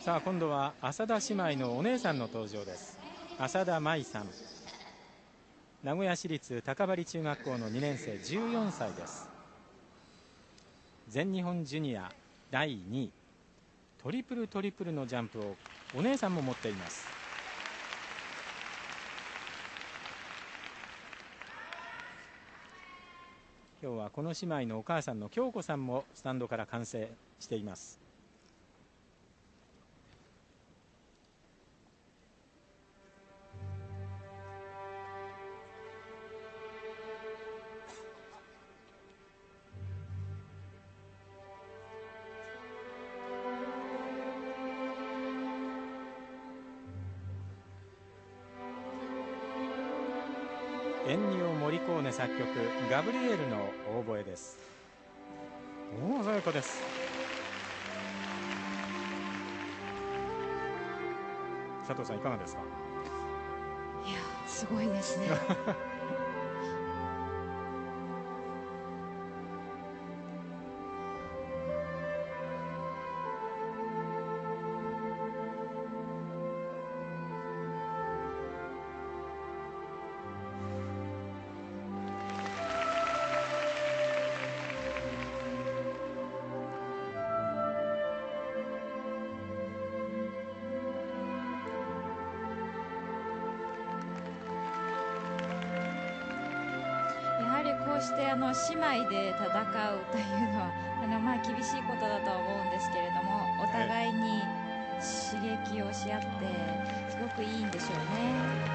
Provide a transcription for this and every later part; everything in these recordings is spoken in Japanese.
さあ今度は浅田姉妹のお姉さんの登場です。浅田舞さん、名古屋市立高針中学校の2年生、14歳です。全日本ジュニア第2位、トリプルトリプルのジャンプをお姉さんも持っています。今日はこの姉妹のお母さんの京子さんもスタンドから観戦しています。エンニオ・モリコーネ作曲、ガブリエルのオーボエです。鮮やかです。佐藤さんいかがですか？ いや、すごいですね。こうして姉妹で戦うというのは厳しいことだとは思うんですけれども、お互いに刺激をし合ってすごくいいんでしょうね。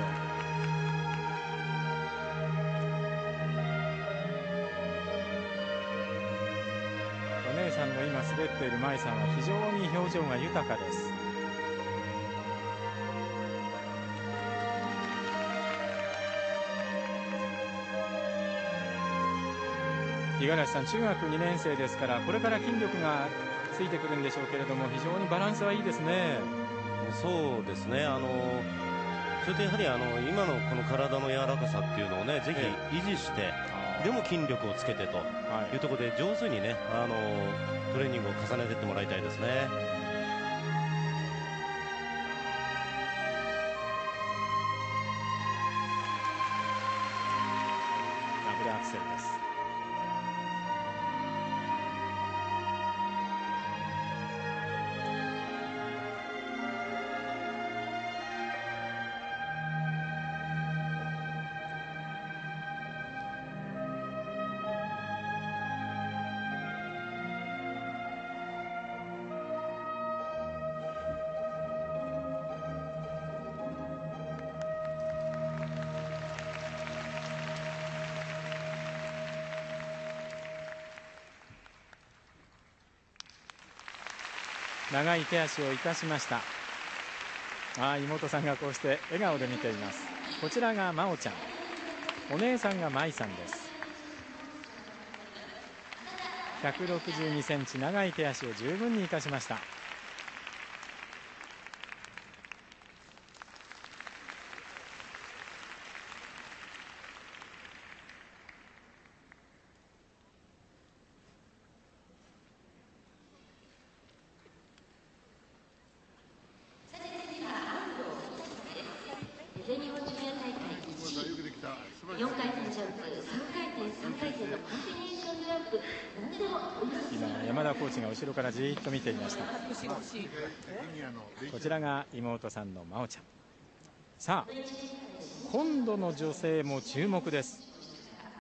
お姉さんの今滑っている舞さんは非常に表情が豊かです。五十嵐さん、中学2年生ですからこれから筋力がついてくるんでしょうけれども、非常にバランスはいいですね。 そうですね。それとやはり今のこの体の柔らかさっていうのをね、ぜひ維持して、でも筋力をつけてというところで上手にね、トレーニングを重ねていってもらいたいですね。 ダブルアクセルです。長い手足を生かしました。妹さんがこうして笑顔で見ています。こちらが真央ちゃん、お姉さんが舞さんです。162センチ、長い手足を十分に生かしました。 全日本ジュニア大会4回転ジャンプ、3回転3回転のコンビネーションジャンプ、何でも今山田コーチが後ろからじーっと見ていました。こちらが妹さんの真央ちゃん。さあ今度の女性も注目です。